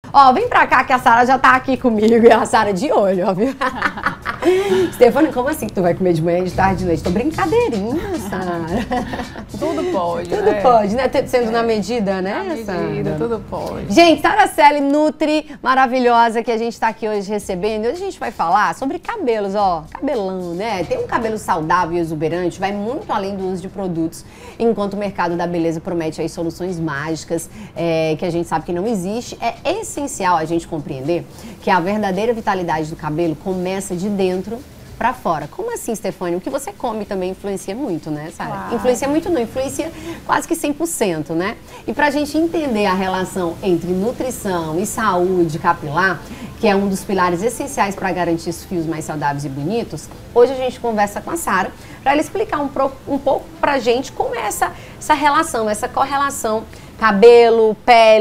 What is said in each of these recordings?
Ó, vem pra cá que a Sara já tá aqui comigo e a Sara de olho, ó, viu? Stefania, como assim que tu vai comer de manhã, de tarde, de noite? Tô brincadeirinha, Sara. Tudo pode, Tudo né? pode, né? Sendo na medida, né, Na medida, Sara? tudo pode. Gente, Sara Celi Nutri, maravilhosa, que a gente tá aqui hoje recebendo. Hoje a gente vai falar sobre cabelos, ó, cabelão, né? Ter um cabelo saudável e exuberante vai muito além do uso de produtos, enquanto o mercado da beleza promete aí soluções mágicas, que a gente sabe que não existe. É essencial a gente compreender que a verdadeira vitalidade do cabelo começa de dentro pra fora. Como assim, Stefania? O que você come também influencia muito, né, Sara? Claro. Influencia muito não, influencia quase que 100%, né? E pra gente entender a relação entre nutrição e saúde capilar, que é um dos pilares essenciais para garantir os fios mais saudáveis e bonitos, hoje a gente conversa com a Sara para ela explicar um pouco pra gente como é essa relação, essa correlação cabelo,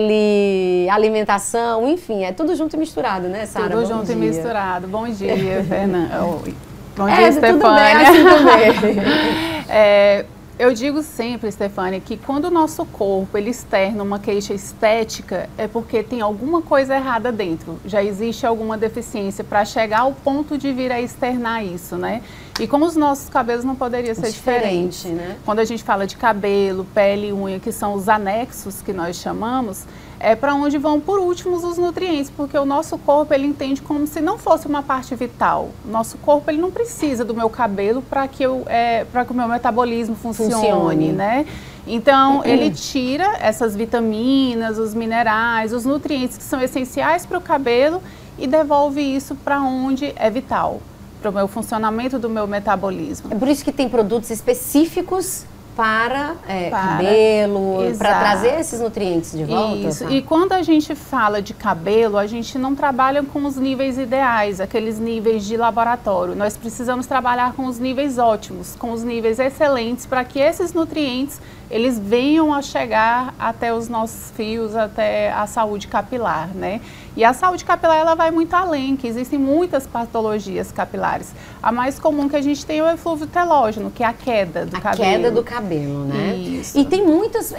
pele, alimentação, enfim, é tudo junto e misturado, né, Sara? Tudo Bom junto dia. e misturado. Bom dia, Fernanda. Bom dia, Tudo Stefania. bem, assim também. Eu digo sempre, Stefania, que quando o nosso corpo ele externa uma queixa estética, é porque tem alguma coisa errada dentro. Já existe alguma deficiência para chegar ao ponto de vir a externar isso, né? E com os nossos cabelos não poderia ser diferente, né? Quando a gente fala de cabelo, pele e unha, que são os anexos que nós chamamos, é para onde vão por últimos os nutrientes, porque o nosso corpo ele entende como se não fosse uma parte vital. O nosso corpo ele não precisa do meu cabelo para que o meu metabolismo funcione, né? Então ele tira essas vitaminas, os minerais, os nutrientes que são essenciais para o cabelo e devolve isso para onde é vital, para o meu funcionamento do meu metabolismo. É por isso que tem produtos específicos para cabelo, para trazer esses nutrientes de volta? Isso, e quando a gente fala de cabelo, a gente não trabalha com os níveis ideais, aqueles níveis de laboratório. Nós precisamos trabalhar com os níveis ótimos, com os níveis excelentes, para que esses nutrientes, eles venham a chegar até os nossos fios, até a saúde capilar, né? E a saúde capilar, ela vai muito além, que existem muitas patologias capilares. A mais comum que a gente tem é o eflúvio telógeno, que é a queda do cabelo. A queda do cabelo, né? Isso. E tem muitos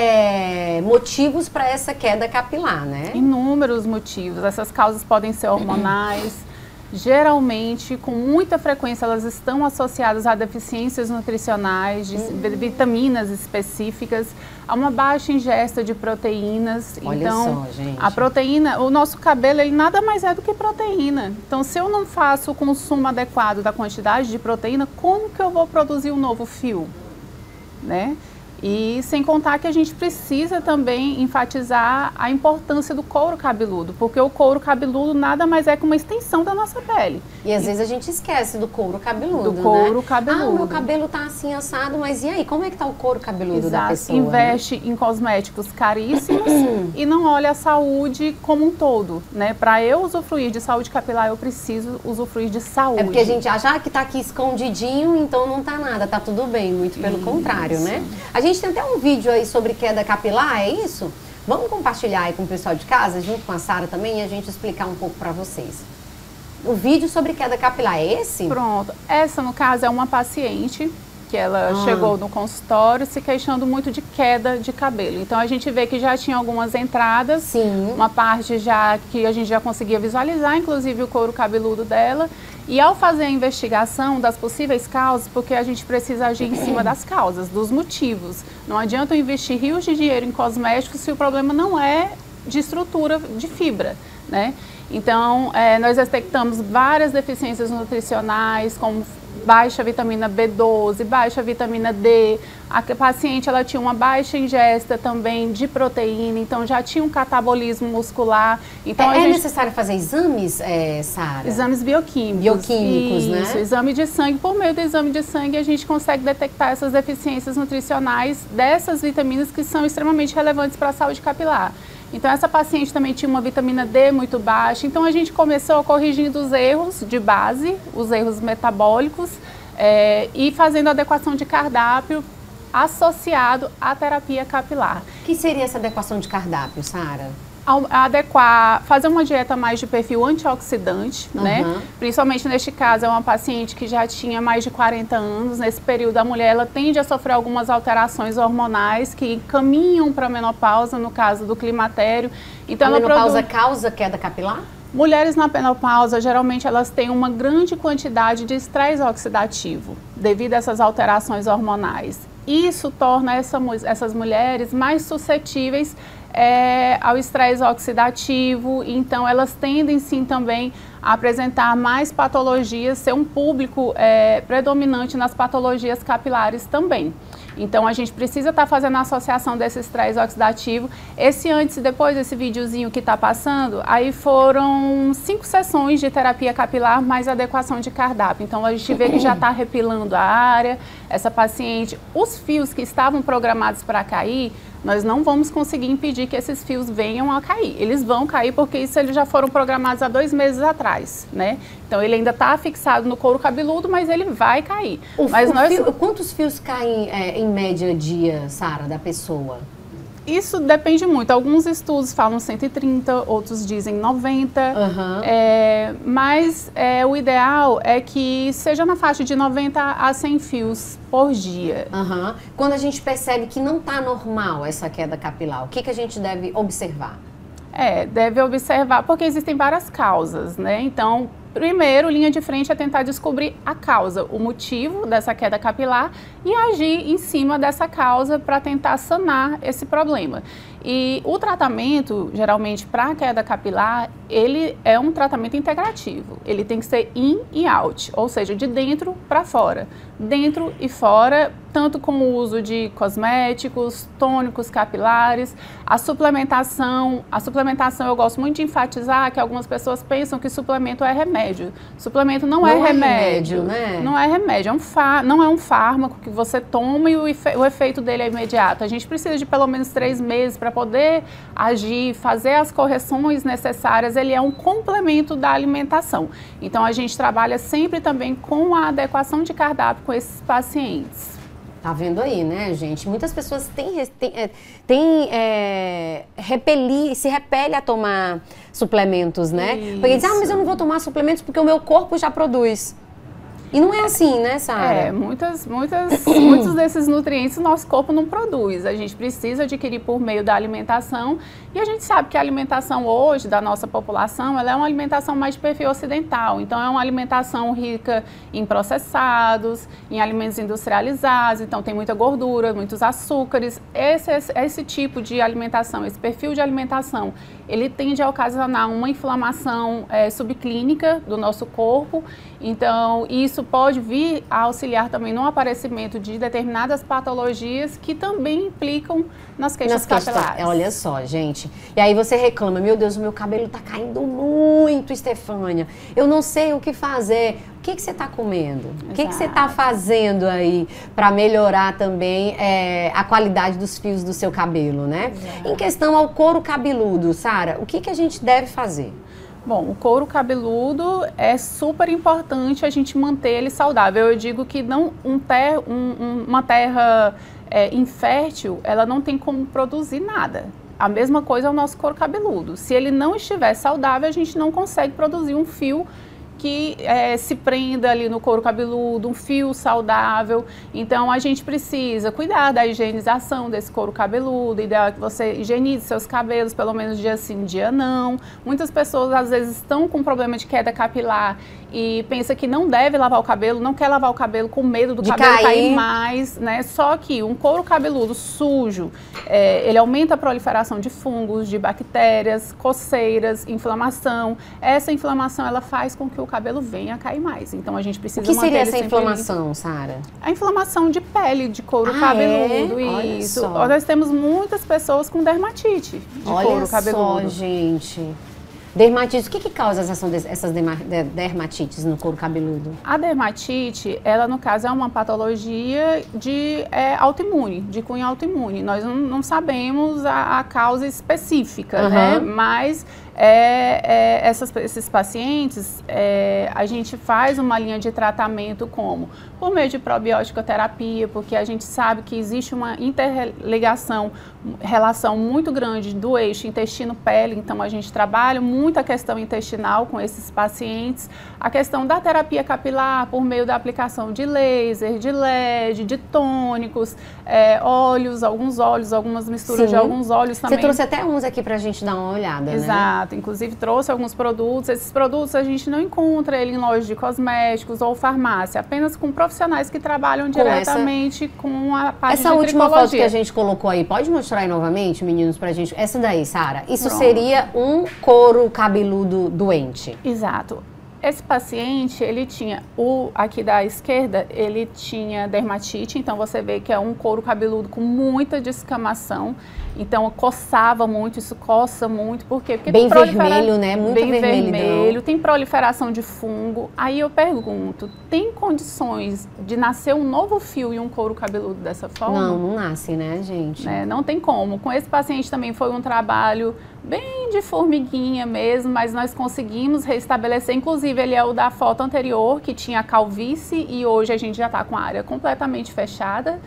motivos para essa queda capilar, né? Inúmeros motivos. Essas causas podem ser hormonais. Geralmente, com muita frequência, elas estão associadas a deficiências nutricionais, de vitaminas específicas, a uma baixa ingesta de proteínas. Olha então, só, gente. a proteína, o nosso cabelo, ele nada mais é do que proteína. Então, se eu não faço o consumo adequado da quantidade de proteína, como que eu vou produzir um novo fio, né? E sem contar que a gente precisa também enfatizar a importância do couro cabeludo, porque o couro cabeludo nada mais é que uma extensão da nossa pele. E às vezes a gente esquece do couro cabeludo, do couro né? cabeludo. Ah, o meu cabelo tá assim assado, mas e aí, como é que tá o couro cabeludo da pessoa? Investe em cosméticos caríssimos e não olha a saúde como um todo, né? Para eu usufruir de saúde capilar, eu preciso usufruir de saúde. É porque a gente acha que tá aqui escondidinho, então não tá nada, tá tudo bem, muito pelo contrário, né? A gente tem até um vídeo aí sobre queda capilar, é isso? Vamos compartilhar aí com o pessoal de casa, junto com a Sara também, e a gente explicar um pouco para vocês. O vídeo sobre queda capilar é esse? Pronto. Essa, no caso, é uma paciente que ela chegou no consultório se queixando muito de queda de cabelo. Então, a gente vê que já tinha algumas entradas. Sim. Uma parte já que a gente já conseguia visualizar, inclusive o couro cabeludo dela. E ao fazer a investigação das possíveis causas, porque a gente precisa agir em cima das causas, dos motivos. Não adianta eu investir rios de dinheiro em cosméticos se o problema não é de estrutura, de fibra, né? Então, nós detectamos várias deficiências nutricionais, como baixa vitamina B12, baixa vitamina D. A paciente ela tinha uma baixa ingesta também de proteína, então já tinha um catabolismo muscular. Então, é necessário fazer exames, Sara? Exames bioquímicos. Bioquímicos, isso, né? Exame de sangue. Por meio do exame de sangue, a gente consegue detectar essas deficiências nutricionais dessas vitaminas que são extremamente relevantes para a saúde capilar. Então, essa paciente também tinha uma vitamina D muito baixa. Então, a gente começou corrigindo os erros de base, os erros metabólicos, e fazendo adequação de cardápio associado à terapia capilar. O que seria essa adequação de cardápio, Sara? adequar, fazer uma dieta mais de perfil antioxidante, né? Principalmente neste caso, é uma paciente que já tinha mais de 40 anos. Nesse período, a mulher ela tende a sofrer algumas alterações hormonais que caminham para a menopausa, no caso do climatério. Então, a menopausa causa queda capilar? Mulheres na menopausa, geralmente elas têm uma grande quantidade de estresse oxidativo devido a essas alterações hormonais. Isso torna essas mulheres mais suscetíveis ao estresse oxidativo, então elas tendem sim também a apresentar mais patologias, ser um público predominante nas patologias capilares também. Então a gente precisa estar fazendo a associação desse estresse oxidativo. Esse antes e depois desse videozinho que está passando, aí foram 5 sessões de terapia capilar mais adequação de cardápio. Então a gente vê que já está repilando a área, essa paciente, os fios que estavam programados para cair, nós não vamos conseguir impedir que esses fios venham a cair. Eles vão cair porque isso eles já foram programados há 2 meses atrás, né? Então ele ainda está fixado no couro cabeludo, mas ele vai cair. Quantos fios caem em média dia, Sara, da pessoa? Isso depende muito. Alguns estudos falam 130, outros dizem 90. Mas o ideal é que seja na faixa de 90 a 100 fios por dia. Quando a gente percebe que não está normal essa queda capilar, o que a gente deve observar? Deve observar, porque existem várias causas, né? Então, primeiro, linha de frente é tentar descobrir a causa, o motivo dessa queda capilar e agir em cima dessa causa para tentar sanar esse problema. E o tratamento, geralmente, para a queda capilar, ele é um tratamento integrativo. Ele tem que ser in e out, ou seja, de dentro para fora. Dentro e fora, tanto com o uso de cosméticos, tônicos capilares, a suplementação eu gosto muito de enfatizar que algumas pessoas pensam que suplemento é remédio. Suplemento não é remédio, né? Não é remédio, não é um fármaco que você toma e o efeito dele é imediato. A gente precisa de pelo menos 3 meses para poder agir, fazer as correções necessárias. Ele é um complemento da alimentação. Então a gente trabalha sempre também com a adequação de cardápio com esses pacientes. Tá vendo aí, né, gente? Muitas pessoas se repelem a tomar suplementos, né? Isso. Porque dizem, mas eu não vou tomar suplementos porque o meu corpo já produz. E não é assim, né, Sara? Muitos desses nutrientes o nosso corpo não produz. A gente precisa adquirir por meio da alimentação. E a gente sabe que a alimentação hoje da nossa população, ela é uma alimentação mais de perfil ocidental. Então, é uma alimentação rica em processados, em alimentos industrializados. Então, tem muita gordura, muitos açúcares. Esse tipo de alimentação, esse perfil de alimentação, ele tende a ocasionar uma inflamação subclínica do nosso corpo. Então, isso pode vir a auxiliar também no aparecimento de determinadas patologias que também implicam nas queixas capilares. Olha só, gente. E aí você reclama, meu Deus, o meu cabelo tá caindo muito, Estefânia. Eu não sei o que fazer. O que você tá comendo? O que você tá fazendo aí para melhorar também a qualidade dos fios do seu cabelo, né? Exato. Em questão ao couro cabeludo, Sara, o que a gente deve fazer? Bom, o couro cabeludo é super importante a gente manter ele saudável. Eu digo que uma terra infértil, ela não tem como produzir nada. A mesma coisa é o nosso couro cabeludo. Se ele não estiver saudável, a gente não consegue produzir um fio que se prenda ali no couro cabeludo, um fio saudável. Então, a gente precisa cuidar da higienização desse couro cabeludo. O ideal é que você higienize seus cabelos, pelo menos dia sim, dia não. Muitas pessoas, às vezes, estão com problema de queda capilar e pensa que não deve lavar o cabelo, não quer lavar o cabelo com medo do cabelo cair mais, né? Só que um couro cabeludo sujo, ele aumenta a proliferação de fungos, de bactérias, coceiras, inflamação. Essa inflamação, ela faz com que o cabelo venha a cair mais. Então, a gente precisa manter. O que seria essa inflamação, Sara? A inflamação de pele, de couro cabeludo. Isso. Nós temos muitas pessoas com dermatite de couro cabeludo. Olha só, gente. Dermatite, o que causa essas dermatites no couro cabeludo? A dermatite, ela no caso é uma patologia de autoimune, de cunho autoimune. Nós não sabemos a causa específica, né? Mas Esses pacientes, a gente faz uma linha de tratamento como? Por meio de probiótico-terapia, porque a gente sabe que existe uma relação muito grande do eixo intestino-pele, então a gente trabalha muito a questão intestinal com esses pacientes, a questão da terapia capilar por meio da aplicação de laser, de LED, de tônicos, óleos, algumas misturas de alguns óleos também. Você trouxe até uns aqui pra gente dar uma olhada, Exato, né? Inclusive trouxe alguns produtos, esses produtos a gente não encontra ele em lojas de cosméticos ou farmácia, apenas com profissionais que trabalham diretamente com a parte de Essa última tricologia. foto que a gente colocou aí, pode mostrar aí novamente, meninos, pra gente? Essa daí, Sara, isso seria um couro cabeludo doente. Exato. Esse paciente, ele tinha, aqui da esquerda, ele tinha dermatite, então você vê que é um couro cabeludo com muita descamação, então coçava muito, isso coça muito, por quê? Porque bem vermelho, né? Muito bem vermelho, tem proliferação de fungo. Aí eu pergunto, tem condições de nascer um novo fio e um couro cabeludo dessa forma? Não, não nasce, né, gente? Não tem como. Com esse paciente também foi um trabalho bem de formiguinha mesmo, mas nós conseguimos restabelecer, inclusive ele é o da foto anterior, que tinha calvície, e hoje a gente já está com a área completamente fechada.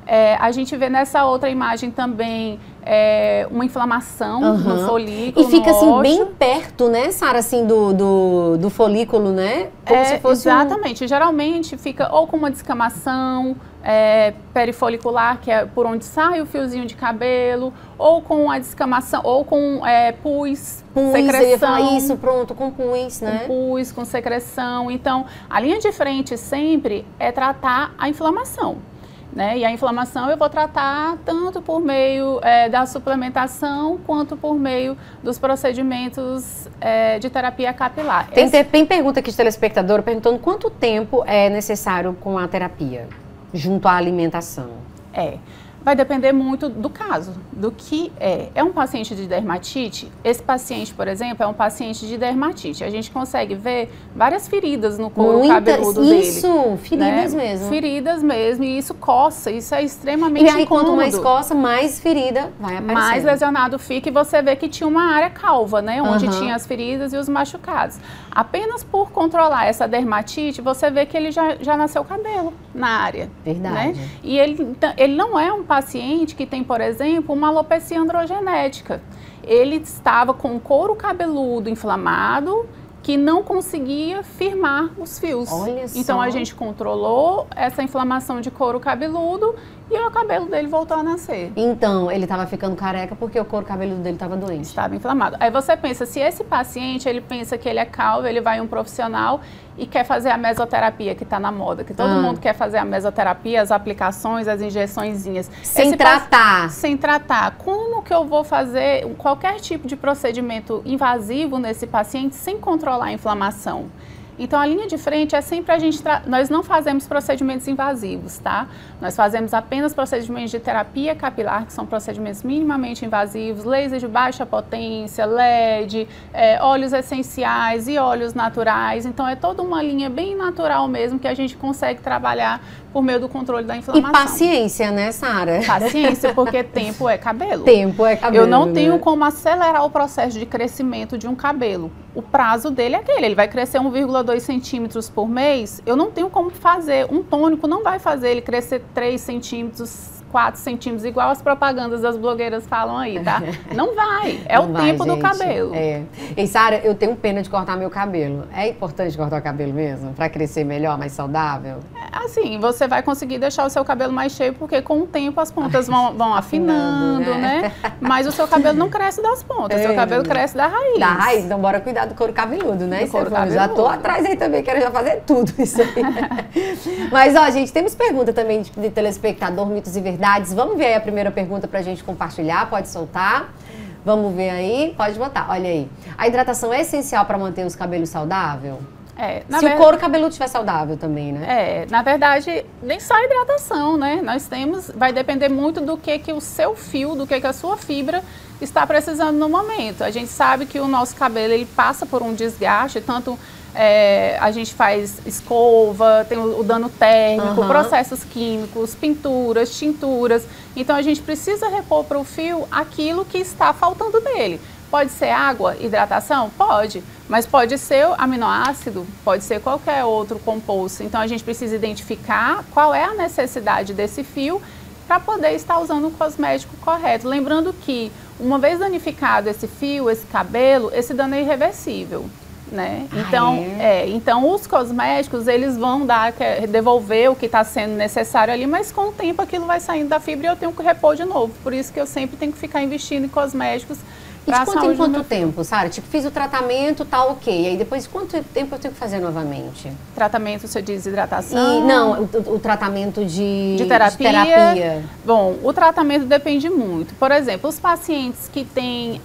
A gente vê nessa outra imagem também uma inflamação no folículo. E fica assim bem perto, né, Sara, assim, do folículo, né? Como se fosse exatamente. Geralmente fica ou com uma descamação perifolicular, que é por onde sai o fiozinho de cabelo, ou com a descamação, ou com pus, secreção. Eu ia falar isso, pronto, com pus, né? Com pus, com secreção. Então, a linha de frente sempre é tratar a inflamação. E a inflamação eu vou tratar tanto por meio da suplementação quanto por meio dos procedimentos de terapia capilar. Tem pergunta aqui de telespectador perguntando quanto tempo é necessário com a terapia, junto à alimentação. Vai depender muito do caso, do que é. É um paciente de dermatite? Esse paciente, por exemplo, é um paciente de dermatite. A gente consegue ver várias feridas no couro cabeludo dele. Isso, feridas mesmo. Feridas mesmo, e isso coça, isso é extremamente incômodo. E aí, quanto mais coça, mais ferida vai aparecendo. Mais lesionado fica, e você vê que tinha uma área calva, né? Onde tinha as feridas e os machucados. Apenas por controlar essa dermatite, você vê que ele já nasceu cabelo na área. Verdade. Né? E ele não é um paciente que tem, por exemplo, uma alopecia androgenética. Ele estava com o couro cabeludo inflamado, que não conseguia firmar os fios. Olha só. Então a gente controlou essa inflamação de couro cabeludo e o cabelo dele voltou a nascer. Então, ele estava ficando careca porque o couro cabeludo dele estava doente. Estava inflamado. Aí você pensa, se esse paciente, ele pensa que ele é calvo, ele vai em um profissional e quer fazer a mesoterapia, que está na moda, que todo mundo quer fazer a mesoterapia, as aplicações, as injeçõezinhas. Sem tratar. Sem tratar. Como que eu vou fazer qualquer tipo de procedimento invasivo nesse paciente sem controlar a inflamação? Então, a linha de frente é sempre nós não fazemos procedimentos invasivos, tá? Nós fazemos apenas procedimentos de terapia capilar, que são procedimentos minimamente invasivos, laser de baixa potência, LED, óleos essenciais e óleos naturais. Então, é toda uma linha bem natural mesmo que a gente consegue trabalhar por meio do controle da inflamação. E paciência, né, Sara? Paciência, porque tempo é cabelo. Tempo é cabelo. Eu não tenho como acelerar o processo de crescimento de um cabelo. O prazo dele é aquele, ele vai crescer 1,2 centímetros por mês. Eu não tenho como fazer, um tônico não vai fazer ele crescer 3 centímetros, 4 centímetros, igual as propagandas das blogueiras falam aí, tá? Não vai, é o tempo do cabelo. E Sara, eu tenho pena de cortar meu cabelo. É importante cortar o cabelo mesmo? Pra crescer melhor, mais saudável? Assim, você vai conseguir deixar o seu cabelo mais cheio, porque com o tempo as pontas vão afinando, né? Mas o seu cabelo não cresce das pontas, o seu cabelo cresce da raiz. Da raiz, então bora cuidar do couro cabeludo, né? Do couro cabeludo. Já tô atrás aí também, quero já fazer tudo isso aí. Mas, ó, gente, temos pergunta também de telespectador, mitos e verdades. Vamos ver aí a primeira pergunta pra gente compartilhar, pode soltar. Vamos ver aí, pode botar, olha aí. A hidratação é essencial para manter os cabelos saudáveis? Se o couro cabeludo estiver saudável também, né? Na verdade, nem só a hidratação, né? Vai depender muito do que o seu fio, do que a sua fibra está precisando no momento. A gente sabe que o nosso cabelo, ele passa por um desgaste, tanto a gente faz escova, tem o dano térmico, processos químicos, pinturas, tinturas. Então, a gente precisa repor para o fio aquilo que está faltando dele. Pode ser água, hidratação? Pode, mas pode ser aminoácido, pode ser qualquer outro composto. Então a gente precisa identificar qual é a necessidade desse fio para poder estar usando o cosmético correto. Lembrando que uma vez danificado esse fio, esse cabelo, esse dano é irreversível. Né? Então os cosméticos eles vão devolver o que está sendo necessário ali, mas com o tempo aquilo vai saindo da fibra e eu tenho que repor de novo. Por isso que eu sempre tenho que ficar investindo em cosméticos. E de quanto em quanto tempo, Sara? Tipo, fiz o tratamento, tá ok. Aí depois, quanto tempo eu tenho que fazer novamente? Tratamento, você diz hidratação? Não, o tratamento de terapia. Bom, o tratamento depende muito. Por exemplo, os pacientes que têm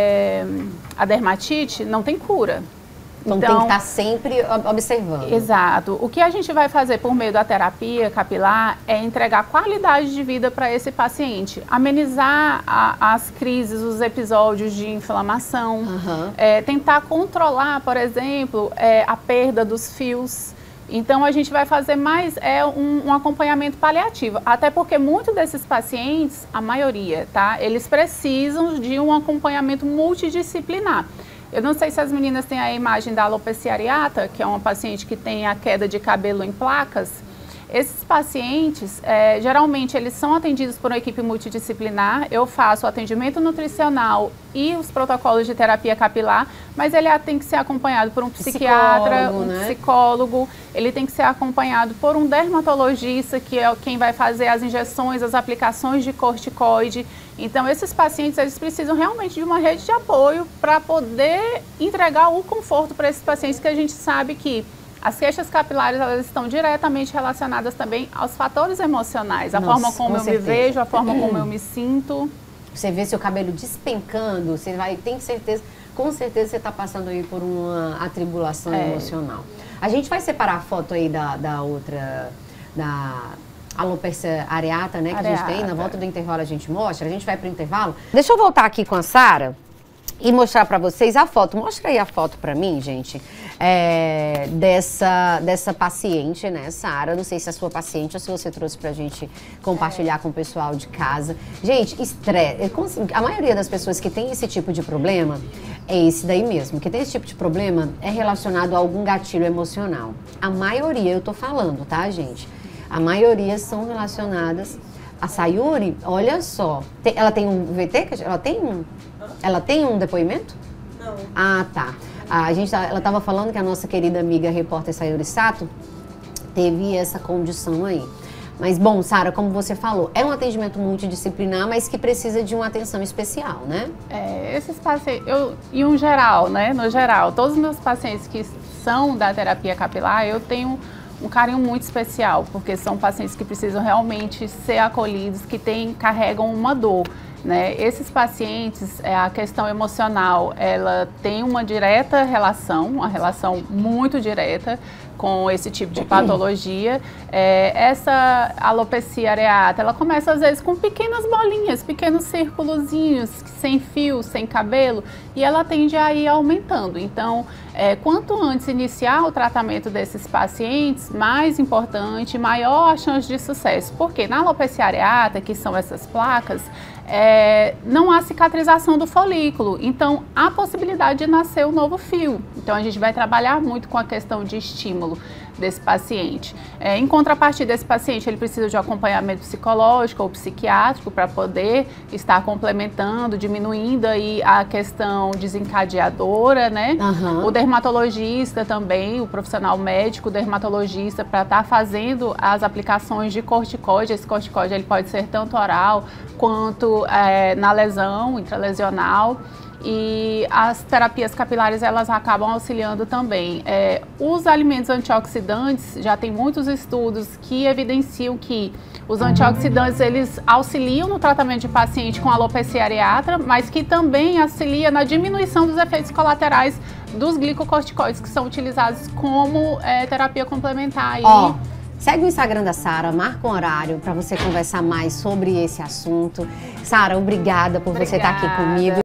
a dermatite, não tem cura. Então tem que estar sempre observando. Exato. O que a gente vai fazer por meio da terapia capilar é entregar qualidade de vida para esse paciente, amenizar as crises, os episódios de inflamação, tentar controlar, por exemplo, a perda dos fios. Então a gente vai fazer mais um acompanhamento paliativo, até porque muitos desses pacientes, a maioria, tá? Eles precisam de um acompanhamento multidisciplinar. Eu não sei se as meninas têm a imagem da alopecia areata, que é uma paciente que tem a queda de cabelo em placas. Esses pacientes, geralmente, eles são atendidos por uma equipe multidisciplinar. Eu faço o atendimento nutricional e os protocolos de terapia capilar, mas ele tem que ser acompanhado por um psiquiatra, psicólogo. Ele tem que ser acompanhado por um dermatologista, que é quem vai fazer as injeções, as aplicações de corticoide. Então, esses pacientes, eles precisam realmente de uma rede de apoio para poder entregar o conforto para esses pacientes, que a gente sabe que as queixas capilares, elas estão diretamente relacionadas também aos fatores emocionais, a forma como eu me vejo, a forma como eu me sinto. Você vê seu cabelo despencando, você vai, tem certeza, com certeza você está passando aí por uma atribulação emocional. A gente vai separar a foto aí da outra, da alopecia areata, né, que a gente tem, na volta do intervalo a gente mostra, a gente vai para o intervalo. Deixa eu voltar aqui com a Sara e mostrar para vocês a foto. Mostra aí a foto para mim, gente, dessa paciente, né, Sara? Não sei se é a sua paciente ou se você trouxe pra gente compartilhar com o pessoal de casa. Gente, estresse. A maioria das pessoas que tem esse tipo de problema é esse daí mesmo. Que tem esse tipo de problema é relacionado a algum gatilho emocional. A maioria, eu tô falando, tá, gente? A maioria são relacionadas. A Sayuri, olha só, ela tem um VT? Ela tem um depoimento? Não. Ah, tá. Ela estava falando que a nossa querida amiga repórter Sayuri Sato teve essa condição aí. Mas, bom, Sara, como você falou, é um atendimento multidisciplinar, mas que precisa de uma atenção especial, né? Esses pacientes, no geral, todos os meus pacientes que são da terapia capilar, eu tenho um carinho muito especial, porque são pacientes que precisam realmente ser acolhidos, que carregam uma dor. Né? Esses pacientes, a questão emocional, ela tem uma direta relação, uma relação muito direta com esse tipo de patologia. Essa alopecia areata, ela começa às vezes com pequenas bolinhas, pequenos círculozinhos, sem fio, sem cabelo, e ela tende a ir aumentando. Então, quanto antes iniciar o tratamento desses pacientes, mais importante, maior a chance de sucesso. Porque na alopecia areata, que são essas placas, não há cicatrização do folículo, então há possibilidade de nascer um novo fio. Então a gente vai trabalhar muito com a questão de estímulo desse paciente. Em contrapartida, esse paciente ele precisa de um acompanhamento psicológico ou psiquiátrico para poder estar complementando, diminuindo aí a questão desencadeadora, né? O dermatologista também, o profissional médico, o dermatologista, para estar fazendo as aplicações de corticoide. Esse corticoide ele pode ser tanto oral quanto na lesão intralesional. E as terapias capilares, elas acabam auxiliando também. Os alimentos antioxidantes, já tem muitos estudos que evidenciam que os antioxidantes, eles auxiliam no tratamento de paciente com alopecia areata, mas que também auxiliam na diminuição dos efeitos colaterais dos glicocorticoides, que são utilizados como terapia complementar. Segue o Instagram da Sara, marca um horário para você conversar mais sobre esse assunto. Sara, obrigada por você estar aqui comigo.